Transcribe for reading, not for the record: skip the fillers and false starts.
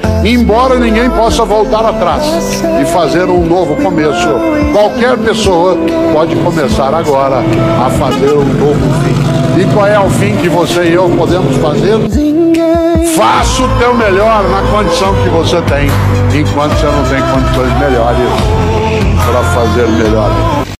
embora ninguém possa voltar atrás e fazer um novo começo. Qualquer pessoa pode começar agora a fazer um novo fim. E qual é o fim que você e eu podemos fazer? Faça o teu melhor na condição que você tem, enquanto você não tem condições melhores para fazer melhor.